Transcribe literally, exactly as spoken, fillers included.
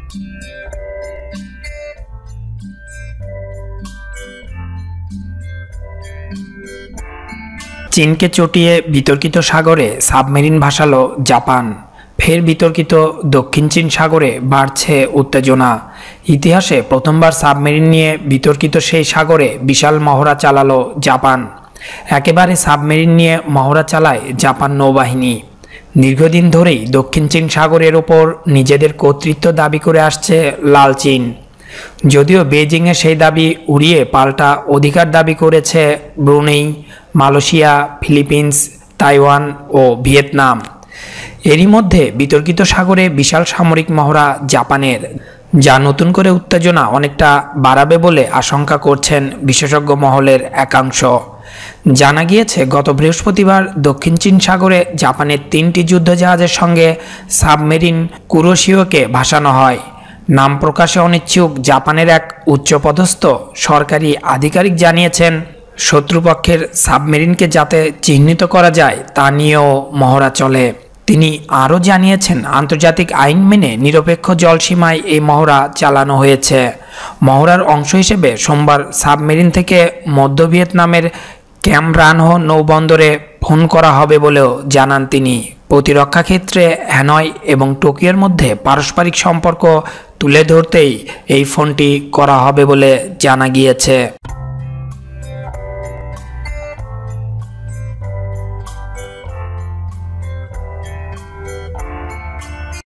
চীনকে চটিয়ে বিতর্কিত সাগরে সাবমেরিন ভাসালো জাপান। ফের বিতর্কিত দক্ষিণ চীন সাগরে বাড়ছে উত্তেজনা। ইতিহাসে প্রথমবার সাবমেরিন নিয়ে বিতর্কিত সেই সাগরে বিশাল মহড়া চালালো জাপান। একেবারে সাবমেরিন নিয়ে মহড়া চালায় জাপান নৌবাহিনী। দীর্ঘদিন ধরেই দক্ষিণ চীন সাগরের ওপর নিজেদের কর্তৃত্ব দাবি করে আসছে লাল চীন। যদিও বেইজিংয়ে সেই দাবি উড়িয়ে পাল্টা অধিকার দাবি করেছে ব্রুনেই, মালয়েশিয়া, ফিলিপিন্স, তাইওয়ান ও ভিয়েতনাম। এরই মধ্যে বিতর্কিত সাগরে বিশাল সামরিক মহড়া জাপানের, যা নতুন করে উত্তেজনা অনেকটা বাড়াবে বলে আশঙ্কা করছেন বিশেষজ্ঞ মহলের একাংশ। জানা গিয়েছে, গত বৃহস্পতিবার দক্ষিণ চীন সাগরে জাপানের তিনটি যুদ্ধজাহাজের সঙ্গে সাবমেরিন কুরোশিওকে ভাসানো হয়। নাম প্রকাশে অনিচ্ছুক জাপানের এক উচ্চপদস্থ সরকারি আধিকারিক জানিয়েছেন, শত্রুপক্ষের সাবমেরিনকে যাতে চিহ্নিত করা যায় তা নিয়েও মহড়া চলে। তিনি আরও জানিয়েছেন, আন্তর্জাতিক আইন মেনে নিরপেক্ষ জলসীমায় এই মহড়া চালানো হয়েছে। মহড়ার অংশ হিসেবে সোমবার সাবমেরিন থেকে মধ্য ভিয়েতনামের ক্যাম রানহো নৌবন্দরে ফোন করা হবে বলেও জানান তিনি। প্রতিরক্ষা ক্ষেত্রে হ্যানয় এবং টোকিওর মধ্যে পারস্পরিক সম্পর্ক তুলে ধরতেই এই ফোনটি করা হবে বলে জানা গিয়েছে।